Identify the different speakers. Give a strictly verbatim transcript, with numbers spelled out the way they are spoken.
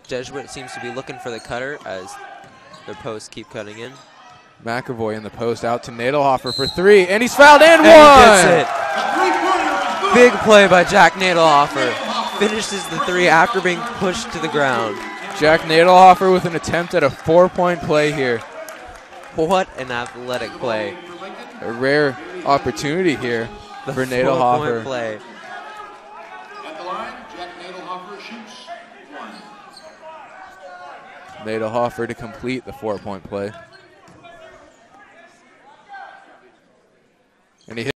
Speaker 1: Jesuit seems to be looking for the cutter as their posts keep cutting in.
Speaker 2: McAvoy in the post out to Nadelhoffer for three, and he's fouled and,
Speaker 1: and
Speaker 2: one!
Speaker 1: He gets it. Big play by Jack Nadelhoffer. Finishes the three after being pushed to the ground.
Speaker 2: Jack Nadelhoffer with an attempt at a four-point play here.
Speaker 1: What an athletic play.
Speaker 2: A rare opportunity here
Speaker 1: the
Speaker 2: for Nadelhoffer.
Speaker 1: Play.
Speaker 3: At the line, Jack Nadelhoffer shoots one.
Speaker 2: Nadelhoffer to complete the four-point play. And he